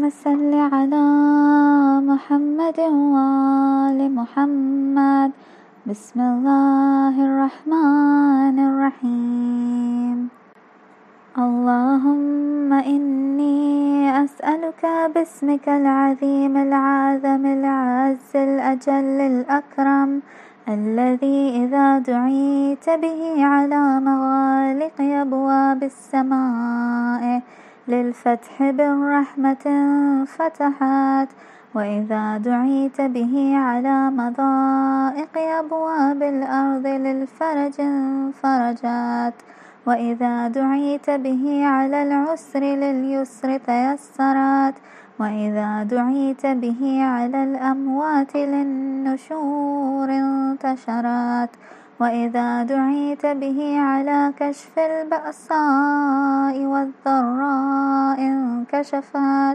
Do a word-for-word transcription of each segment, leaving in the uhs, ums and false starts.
اللهم صل على محمد وآل محمد. بسم الله الرحمن الرحيم. اللهم إني أسألك باسمك العظيم العظم العز الأجل الأكرم الذي إذا دعيت به على مغالق أبواب السماء للفتح بالرحمة فتحت، وإذا دعيت به على مضائق أبواب الأرض للفرج فرجت، وإذا دعيت به على العسر لليسر تيسرت، وإذا دعيت به على الأموات للنشور انتشرت، وإذا دعيت به على كشف البأساء والضراء انكشفت.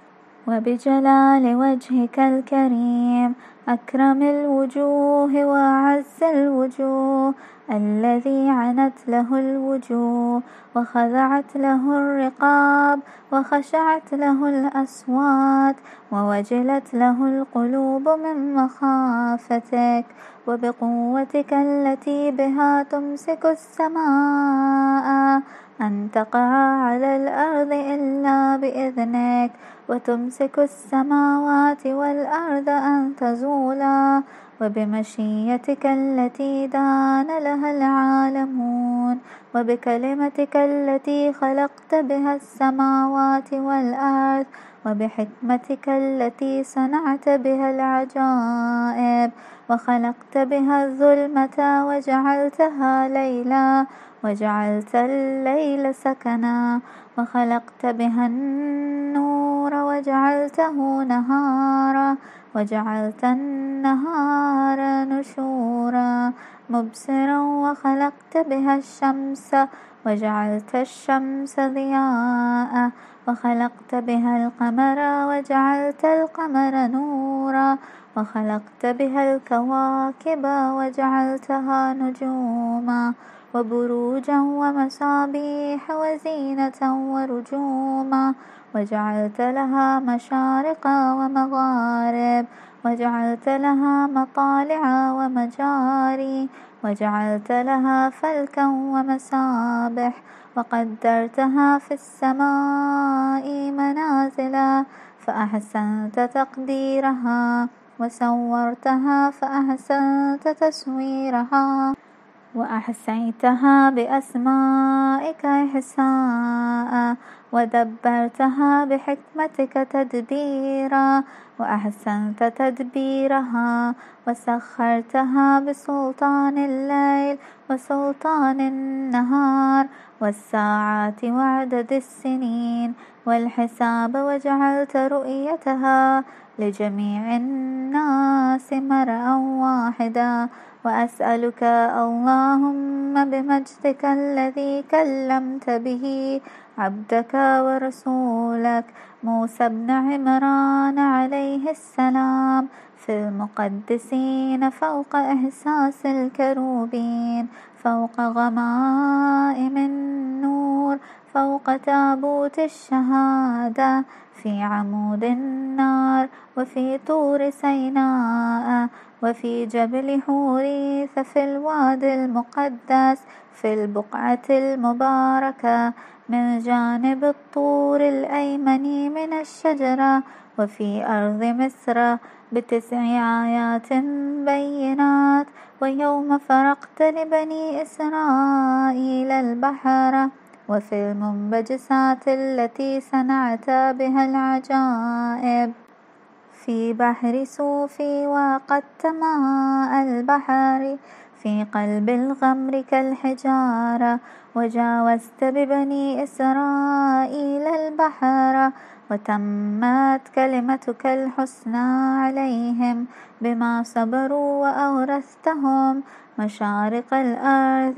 وبجلال وجهك الكريم أكرم الوجوه وأعز الوجوه الذي عنت له الوجوه وخضعت له الرقاب وخشعت له الأصوات ووجلت له القلوب من مخافتك، وبقوتك التي بها تمسك السماء أن تقع على الأرض إلا بإذنك، وتمسك السماوات والأرض أن تزولا، وبمشيتك التي دان لها العالمون، وبكلمتك التي خلقت بها السماوات والأرض، وبحكمتك التي صنعت بها العجائب، وخلقت بها الظلمة وجعلتها ليلا، وجعلت الليل سكنا، وخلقت بها النور وجعلته نهارا، وجعلت النهار نشورا مبصرا، وخلقت بها الشمس وجعلت الشمس ضياء، وخلقت بها القمر وجعلت القمر نورا، وخلقت بها الكواكب وجعلتها نجوما وبروجا ومصابيح وزينة ورجوما، وجعلت لها مشارق ومغارب، وجعلت لها مطالع ومجاري، وجعلت لها فلكا ومسابح، وقدرتها في السماء منازلا فأحسنت تقديرها، وسورتها فأحسنت تسويرها، وأحصيتها بأسمائك إحصاء، ودبرتها بحكمتك تدبيرا، وأحسنت تدبيرها، وسخرتها بسلطان الليل وسلطان النهار والساعات وعدد السنين والحساب، وجعلت رؤيتها لجميع الناس مرءا واحدا. وأسألك اللهم بمجدك الذي كلمت به عبدك ورسولك موسى بن عمران عليه السلام في المقدسين فوق إحساس الكروبين، فوق غمائم النور، فوق تابوت الشهادة، في عمود النار، وفي طور سيناء، وفي جبل حوريث، في الوادي المقدس، في البقعة المباركة من جانب الطور الأيمن من الشجرة، وفي أرض مصر بتسع آيات بينات، ويوم فرقت لبني إسرائيل البحر، وفي المنبجسات التي صنعت بها العجائب، في بحر صوفي وقدت ماء البحر، في قلب الغمر كالحجارة، وجاوزت ببني إسرائيل البحر، وتمت كلمتك الحسنى عليهم بما صبروا، وأورثتهم مشارق الأرض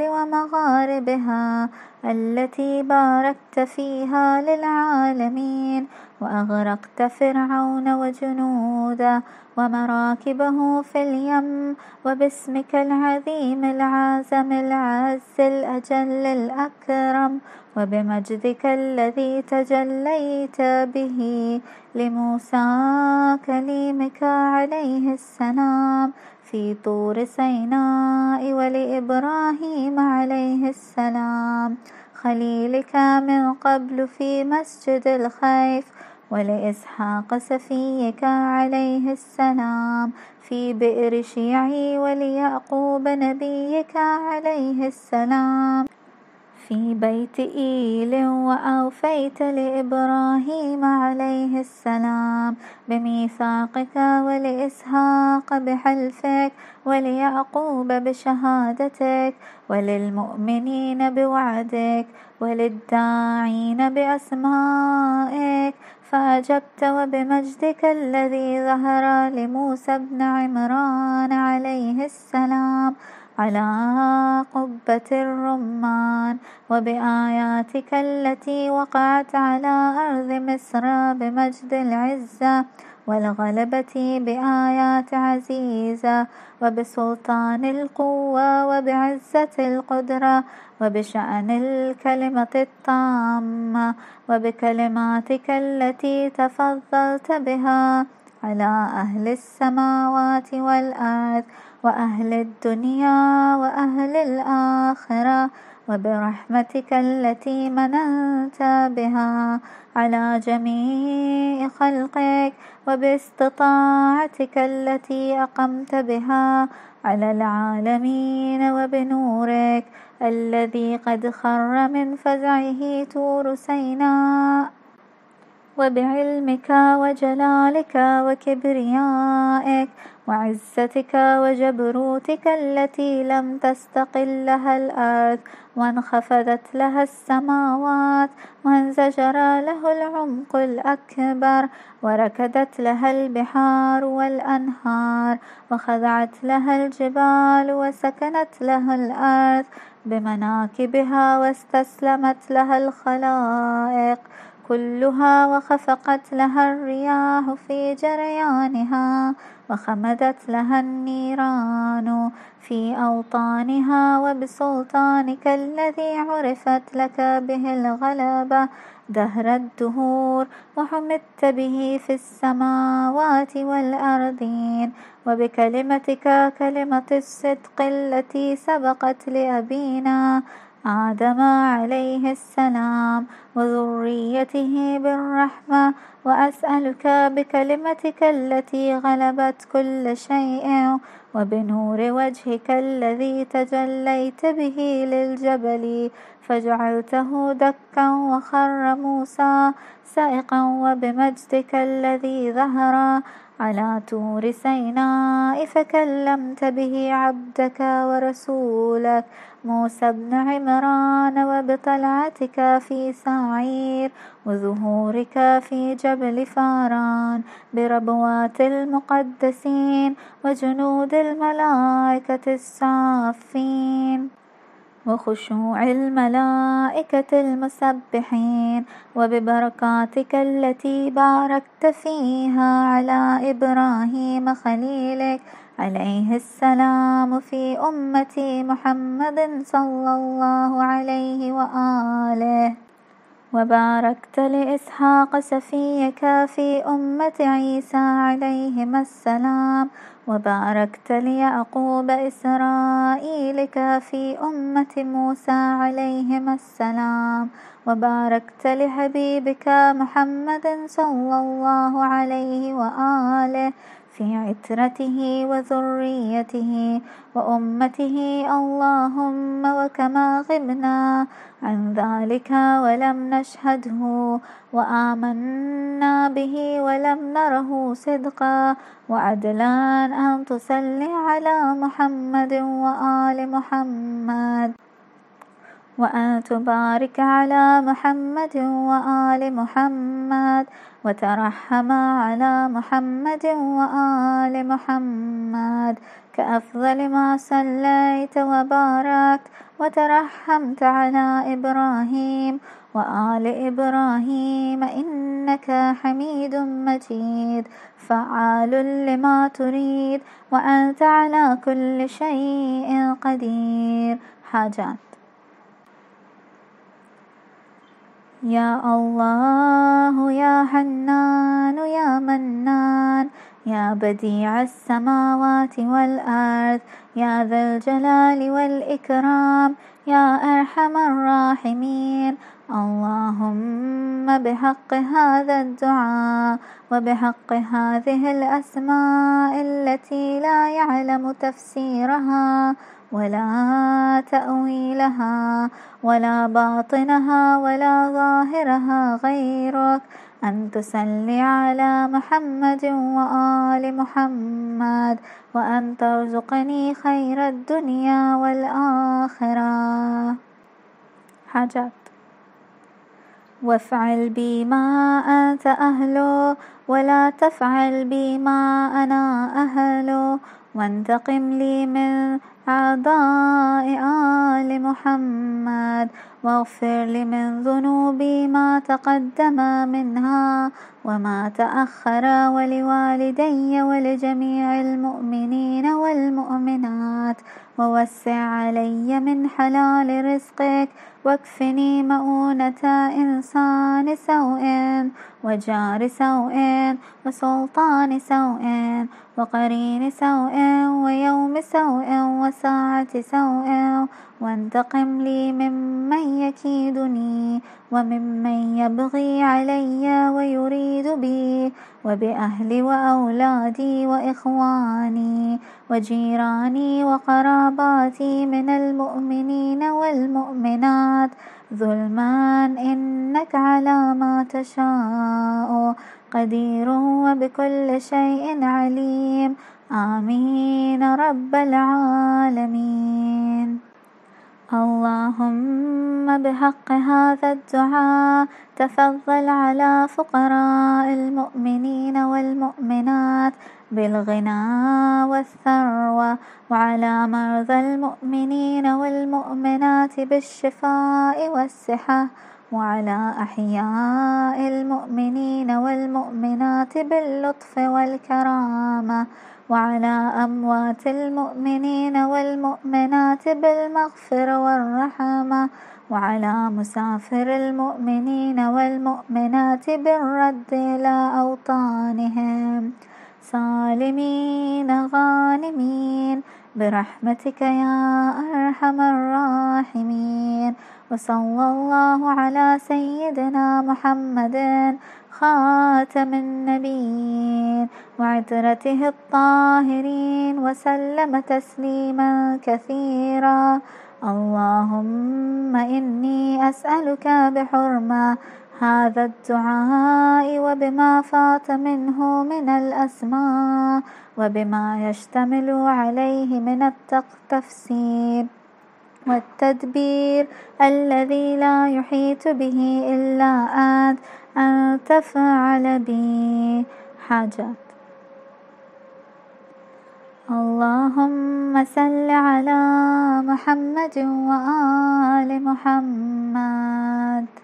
ومغاربها التي باركت فيها للعالمين، وأغرقت فرعون وجنوده ومراكبه في اليم، وباسمك العظيم العازم العز الأجل الأكرم، وبمجدك الذي تجليت به لموسى كليمك عليه السلام في طور سيناء، ولإبراهيم عليه السلام خليلك من قبل في مسجد الخيف، ولإسحاق سفيك عليه السلام في بئر شيعي، وليعقوب نبيك عليه السلام في بيت إيل، وأوفيت لإبراهيم عليه السلام بميثاقك، ولإسحاق بحلفك، وليعقوب بشهادتك، وللمؤمنين بوعدك، وللداعين بأسمائك، فأجبت وبمجدك الذي ظهر لموسى بن عمران عليه السلام على قبة الرمان، وبآياتك التي وقعت على أرض مصر بمجد العزة والغلبة بآيات عزيزة، وبسلطان القوة وبعزة القدرة، وبشأن الكلمة التامة، وبكلماتك التي تفضلت بها على أهل السماوات والأرض وأهل الدنيا وأهل الآخرة، وبرحمتك التي مننت بها على جميع خلقك، وباستطاعتك التي أقمت بها على العالمين، وبنورك الذي قد خر من فزعه طور سيناء، وبعلمك وجلالك وكبريائك وعزتك وجبروتك التي لم تستقل لها الأرض وانخفضت لها السماوات، وانزجر له العمق الأكبر، وركدت لها البحار والأنهار، وخضعت لها الجبال، وسكنت لها الأرض بمناكبها، واستسلمت لها الخلائق كلها، وخفقت لها الرياح في جريانها، وخمدت لها النيران في أوطانها، وبسلطانك الذي عرفت لك به الغلبة دهر الدهور، وحمدت به في السماوات والأرضين، وبكلمتك كلمة الصدق التي سبقت لأبينا آدم عليه السلام وذريته بالرحمة، وأسألك بكلمتك التي غلبت كل شيء، وبنور وجهك الذي تجليت به للجبل فجعلته دكا وخر موسى سائقا، وبمجدك الذي ظهر على طور سيناء فكلمت به عبدك ورسولك موسى بن عمران، وبطلعتك في سعير، وظهورك في جبل فاران، بربوات المقدسين وجنود الملائكة الصافين، وخشوع الملائكة المسبحين، وببركاتك التي باركت فيها على إبراهيم خليلك عليه السلام في أمة محمد صلى الله عليه وآله، وباركت لإسحاق سفيك في أمة عيسى عليهما السلام، وباركت ليعقوب إسرائيلك في أمة موسى عليهما السلام، وباركت لحبيبك محمد صلى الله عليه وآله في عترته وذريته وأمته اللهم، وكما غبنا عن ذلك ولم نشهده وآمنا به ولم نره صدقا وعدلا، أن تصلي على محمد وآل محمد، وأن تبارك على محمد وآل محمد، وترحم على محمد وآل محمد كأفضل ما صليت وباركت وترحمت على إبراهيم وآل إبراهيم إنك حميد مجيد فعال لما تريد وأنت على كل شيء قدير. حاجات. يا الله يا حنان يا منان يا بديع السماوات والأرض يا ذا الجلال والإكرام يا أرحم الراحمين، اللهم بحق هذا الدعاء وبحق هذه الأسماء التي لا يعلم تفسيرها ولا تأويلها ولا باطنها ولا ظاهرها غيرك، أن تصلي على محمد وآل محمد وأن ترزقني خير الدنيا والآخرة. حاجات. وافعل بي ما أنت أهله ولا تفعل بي ما أنا أهله، وانتقم لي من أعضاء آل محمد، واغفر لي من ذنوبي ما تقدم منها وما تأخر، ولوالدي ولجميع المؤمنين والمؤمنات، ووسع علي من حلال رزقك، واكفني مؤونة إنسان سوء وجار سوء وسلطان سوء وقرين سوء ويوم سوء وساعة سوء، وانتقم لي ممن يكيدني وممن يبغي علي ويريد بي وبأهلي وأولادي وإخواني وجيراني وقراباتي من المؤمنين والمؤمنات ظلما، إنك على ما تشاء قدير وبكل شيء عليم. آمين رب العالمين. اللهم بحق هذا الدعاء تفضل على فقراء المؤمنين والمؤمنات بالغنى والثروة، وعلى مرضى المؤمنين والمؤمنات بالشفاء والصحة، وعلى أحياء المؤمنين والمؤمنات باللطف والكرامة، وعلى أموات المؤمنين والمؤمنات بالمغفرة والرحمة، وعلى مسافر المؤمنين والمؤمنات بالرد إلى أوطانهم سالمين غانمين برحمتك يا أرحم الراحمين. وصلى الله على سيدنا محمد خاتم النبيين وعترته الطاهرين وسلم تسليما كثيرا. اللهم إني أسألك بحرمة هذا الدعاء وبما فات منه من الأسماء وبما يشتمل عليه من التفسير والتدبير الذي لا يحيط به إلا أنت، أن تفعل بي. حاجات. اللهم صل على محمد وآل محمد.